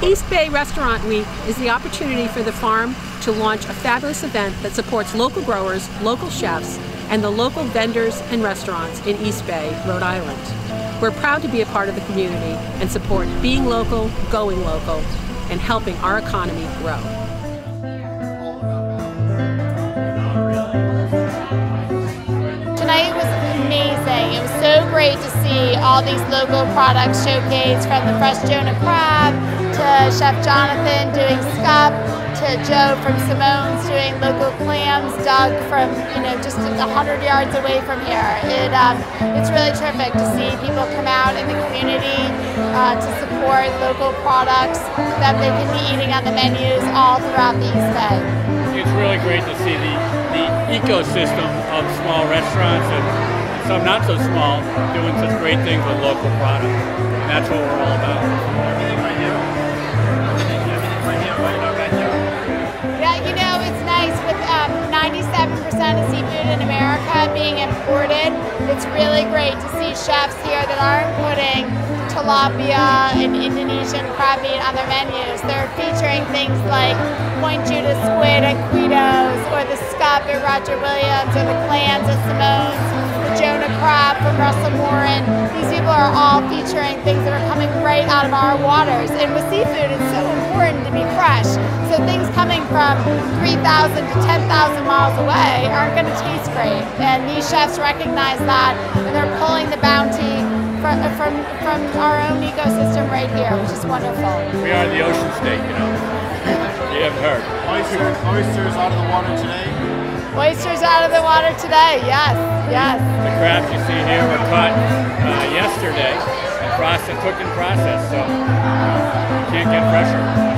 East Bay Restaurant Week is the opportunity for the farm to launch a fabulous event that supports local growers, local chefs, and the local vendors and restaurants in East Bay, Rhode Island. We're proud to be a part of the community and support being local, going local, and helping our economy grow. Tonight was amazing. It was so great to see all these local products showcased, from the fresh Jonah crab to Chef Jonathan doing scup, to Joe from Simone's doing local clams dug from just 100 yards away from here. It's really terrific to see people come out in the community to support local products that they can be eating on the menus all throughout the East Bay. It's really great to see the ecosystem of small restaurants and some not so small doing such great things with local products. And that's what we're all about. Everything right here. Yeah, it's nice with 97% of seafood in America being imported. It's really great to see chefs here that aren't putting tilapia and Indonesian crab meat on their menus. They're featuring things like Point Judah squid at Guido's, or the scup at Roger Williams, or the clams at Simone's, the Jonah crab from Russell Morin. These people are all featuring things that are coming right out of our waters. And with seafood, it's so important to be fresh. So things coming from 3,000 to 10,000 miles away aren't going to taste great. And these chefs recognize that, and they're pulling the bounty from our own ecosystem right here, which is wonderful. We are the ocean state, You haven't heard. Oysters out of the water today? Oysters out of the water today, yes, yes. The crabs you see here were caught yesterday and cooked and processed, so you can't get fresher.